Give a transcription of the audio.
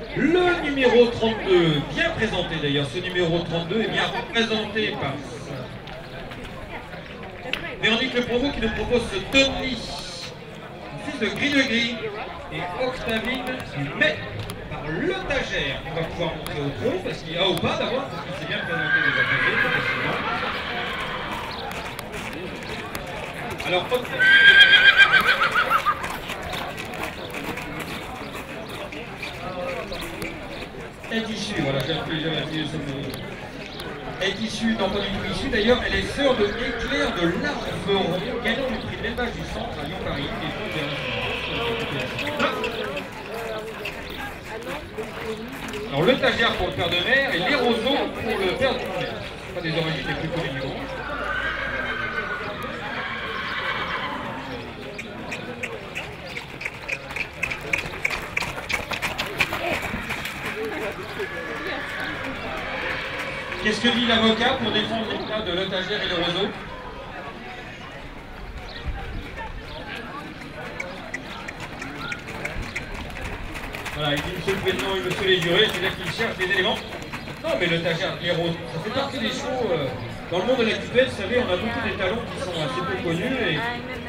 Le numéro 32, bien présenté d'ailleurs, ce numéro 32 est bien représenté par Véronique Le Provost qui nous propose ce Tony, fils de Gris et Octavine mais par Le Tagère. On va pouvoir montrer au tronc parce qu'il y a au pas d'abord, parce qu'il s'est bien présenté déjà posé, facilement. Alors, est issue, voilà, j'ai appelé est issue, non pas du tout issue d'ailleurs, elle est sœur de Éclair de l'Arveron, gagnant du prix de l'élevage du centre à Lyon-Paris, et alors le Tagère pour le père de mère et les roseaux pour le père de mère. Pas des origines les plus connues du monde. Qu'est-ce que dit l'avocat pour défendre l'éclat de Le Tagère et le roseau? Voilà, il dit monsieur le président et monsieur les jurés, c'est-à-dire qu'il cherche des éléments. Non, mais Le Tagère, les roses, ça fait partie des chevaux. Dans le monde de la cupelle, vous savez, on a beaucoup d'étalons qui sont assez peu connus. Et